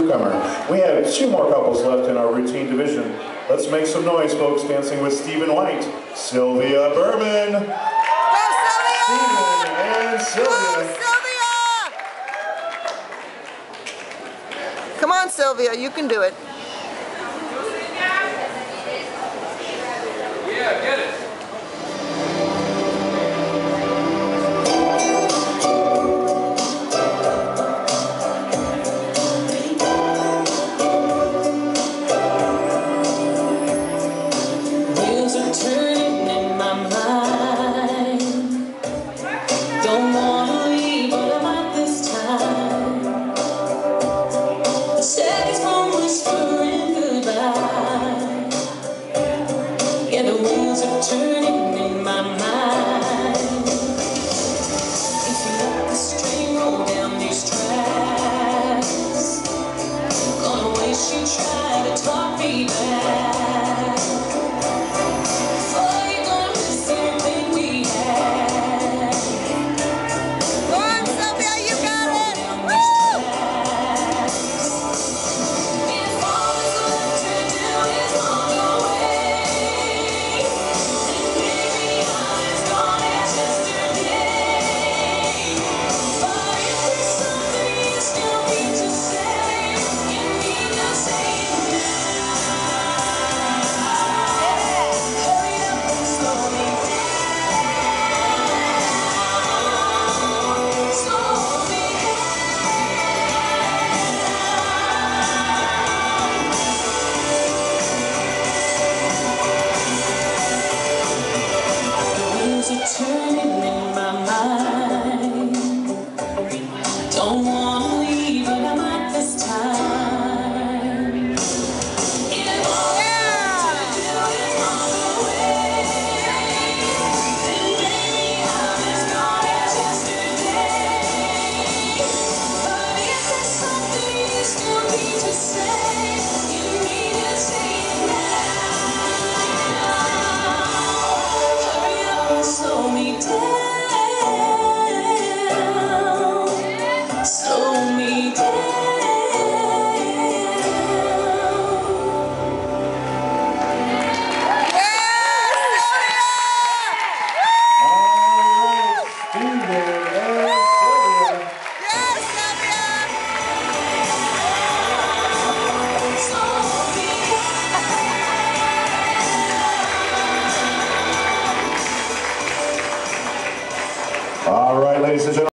newcomer. We have 2 more couples left in our routine division. Let's make some noise, folks, dancing with Stephen White, Sylvia Berman. Go, Sylvia! Stephen and Sylvia. Go, Sylvia! Come on, Sylvia, you can do it. Yeah, get it. Wheels are turning in my mind. Don't wanna leave, but I might this time. The seconds from whispering goodbye. Yeah, the wheels are turning.